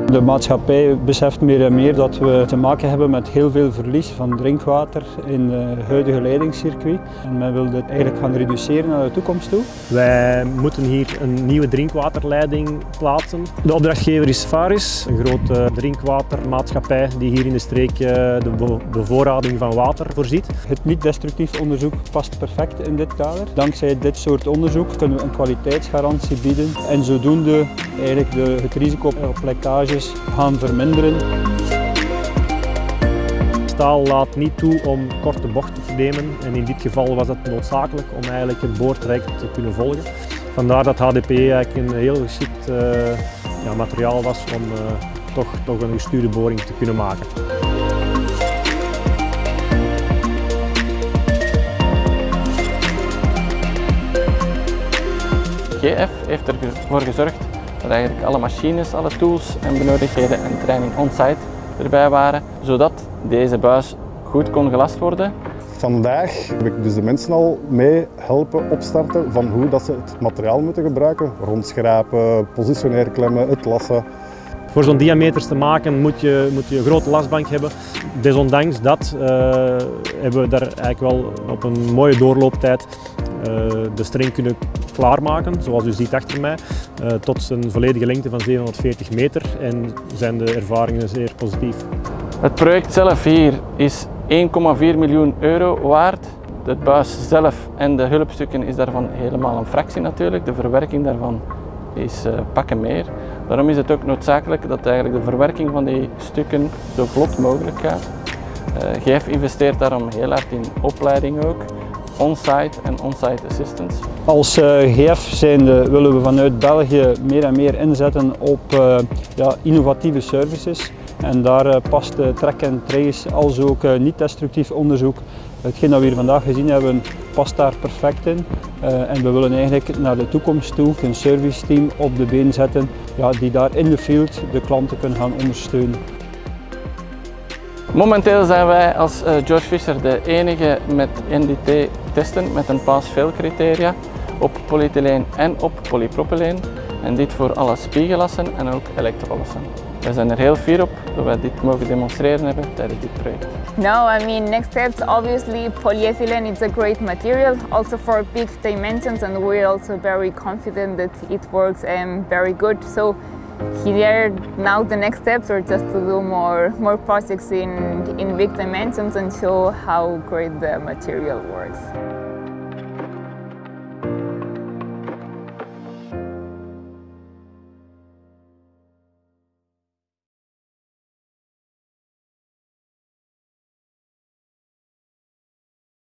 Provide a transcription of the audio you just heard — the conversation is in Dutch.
De maatschappij beseft meer en meer dat we te maken hebben met heel veel verlies van drinkwater in het huidige leidingscircuit. En men wil dit eigenlijk gaan reduceren naar de toekomst toe. Wij moeten hier een nieuwe drinkwaterleiding plaatsen. De opdrachtgever is Faris, een grote drinkwatermaatschappij die hier in de streek de bevoorrading van water voorziet. Het niet-destructief onderzoek past perfect in dit kader. Dankzij dit soort onderzoek kunnen we een kwaliteitsgarantie bieden en zodoende eigenlijk het risico op lekkages gaan verminderen. Staal laat niet toe om korte bochten te nemen en in dit geval was het noodzakelijk om eigenlijk het boortraject te kunnen volgen. Vandaar dat HDPE eigenlijk een heel geschikt materiaal was om toch een gestuurde boring te kunnen maken. GF heeft ervoor gezorgd dat eigenlijk alle machines, alle tools en benodigdheden en training on-site erbij waren, zodat deze buis goed kon gelast worden. Vandaag heb ik dus de mensen al mee helpen opstarten van hoe dat ze het materiaal moeten gebruiken. Rondschrapen, positioneerklemmen, het lassen. Voor zo'n diameters te maken moet je een grote lastbank hebben. Desondanks dat hebben we daar eigenlijk wel op een mooie doorlooptijd de streng kunnen klaarmaken, zoals u ziet achter mij, tot een volledige lengte van 740 meter en zijn de ervaringen zeer positief. Het project zelf hier is 1,4 miljoen euro waard. De buis zelf en de hulpstukken is daarvan helemaal een fractie natuurlijk. De verwerking daarvan is pakken meer. Daarom is het ook noodzakelijk dat eigenlijk de verwerking van die stukken zo vlot mogelijk gaat. GF investeert daarom heel hard in opleiding ook. On-site en on-site assistance. Als GF zijnde willen we vanuit België meer en meer inzetten op innovatieve services. En daar past track and trace als ook niet-destructief onderzoek. Hetgeen dat we hier vandaag gezien hebben past daar perfect in. En we willen eigenlijk naar de toekomst toe een serviceteam op de been zetten die daar in de field de klanten kunnen gaan ondersteunen. Momenteel zijn wij als George Fisher de enige met NDT testen met een pass-fail criteria op polyethyleen en op polypropyleen. En dit voor alle spiegellassen en ook elektrolassen. We zijn er heel fier op dat wij dit mogen demonstreren hebben tijdens dit project. No, I mean, next steps, obviously polyethylene is a great material, also for big dimensions, and we're also very confident that it works very good. So here, now the next steps are just to do more projects in big dimensions and show how great the material works.